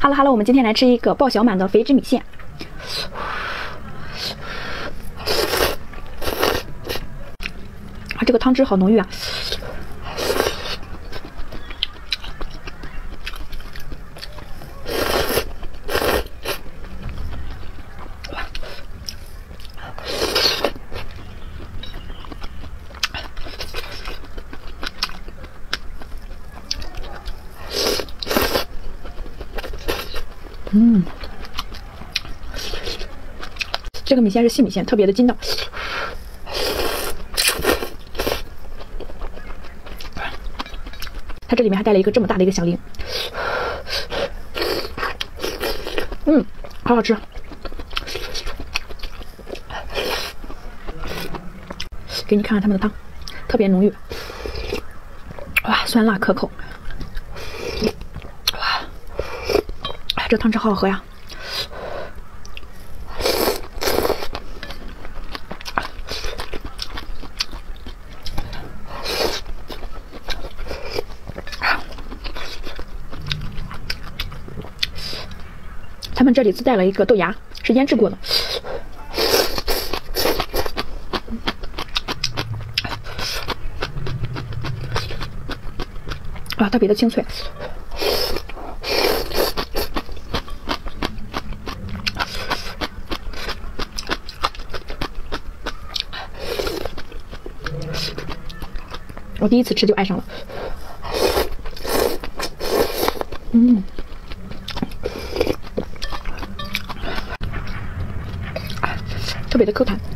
哈喽哈喽，我们今天来吃一个爆小满的肥汁米线。这个汤汁好浓郁啊！这个米线是细米线，特别的筋道。它这里面还带了一个这么大的一个小铃，好好吃。给你看看他们的汤，特别浓郁，哇，酸辣可口，哇，这汤汁好好喝呀。他们这里自带了一个豆芽，是腌制过的。啊，特别的清脆。我第一次吃就爱上了。特别的 Q 弹。